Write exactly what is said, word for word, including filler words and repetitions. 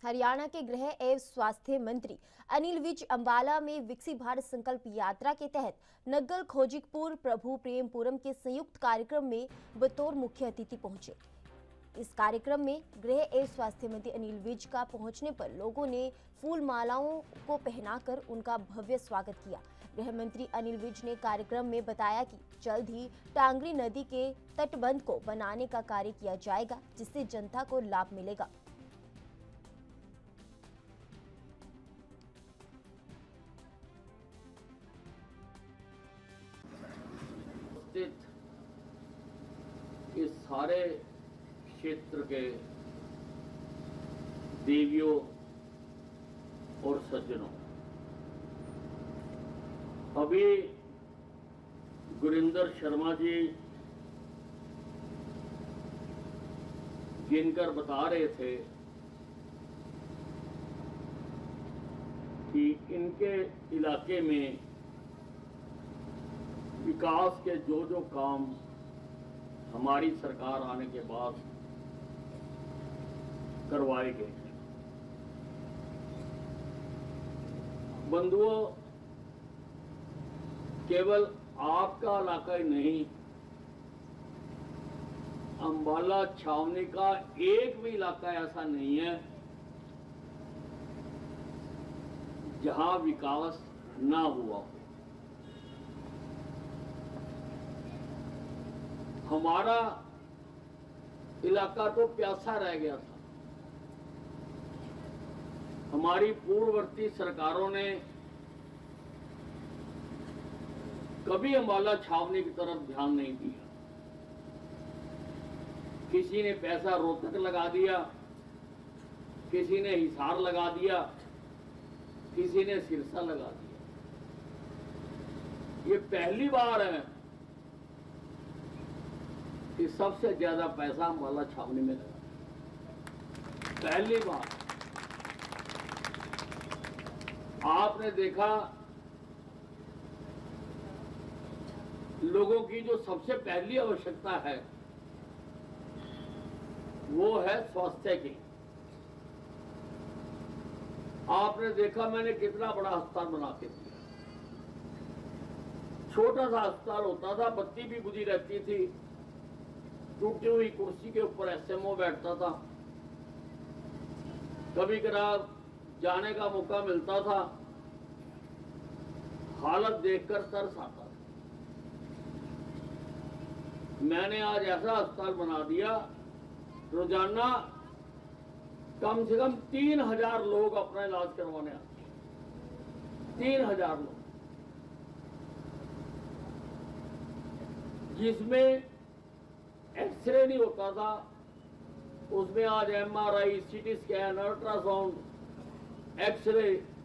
हरियाणा के गृह एवं स्वास्थ्य मंत्री अनिल विज अंबाला में विकसित भारत संकल्प यात्रा के तहत नग्गल खोजिकपुर प्रभु प्रेमपुरम के संयुक्त कार्यक्रम में बतौर मुख्य अतिथि पहुंचे। इस कार्यक्रम में गृह एवं स्वास्थ्य मंत्री अनिल विज का पहुंचने पर लोगों ने फूल मालाओं को पहनाकर उनका भव्य स्वागत किया। गृह मंत्री अनिल विज ने कार्यक्रम में बताया कि जल्द ही टांगरी नदी के तटबंध को बनाने का कार्य किया जाएगा, जिससे जनता को लाभ मिलेगा। इस सारे क्षेत्र के देवियों और सज्जनों, अभी गुरिंदर शर्मा जी गिनकर बता रहे थे कि इनके इलाके में विकास के जो जो काम हमारी सरकार आने के बाद करवाए गए हैं। बंधुओं, केवल आपका इलाका ही नहीं, अंबाला छावनी का एक भी इलाका ऐसा नहीं है जहां विकास ना हुआ हो। हमारा इलाका तो प्यासा रह गया था। हमारी पूर्ववर्ती सरकारों ने कभी अंबाला छावनी की तरफ ध्यान नहीं दिया। किसी ने पैसा रोहतक लगा दिया, किसी ने हिसार लगा दिया, किसी ने सिरसा लगा दिया। ये पहली बार है कि सबसे ज्यादा पैसा अंबाला छावनी में लगा, पहली बार। आपने देखा, लोगों की जो सबसे पहली आवश्यकता है वो है स्वास्थ्य की। आपने देखा मैंने कितना बड़ा अस्पताल बना के दिया। छोटा सा अस्पताल होता था, बत्ती भी बुझी रहती थी, टूटी हुई कुर्सी के ऊपर एसएमओ बैठता था, कभी कभार जाने का मौका मिलता था, हालत देखकर तरस आता था। मैंने आज ऐसा अस्पताल बना दिया, रोजाना कम से कम तीन हजार लोग अपना इलाज करवाने आते हैं। तीन हजार लोग, जिसमें एक्सरे नहीं होता था, उसमें आज MRI, CT scan, ultrasound, x ray